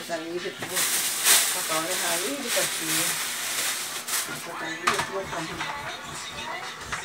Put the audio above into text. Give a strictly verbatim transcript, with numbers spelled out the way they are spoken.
makan hidup bu. Pakai hari dikasih makan hidup bu sama.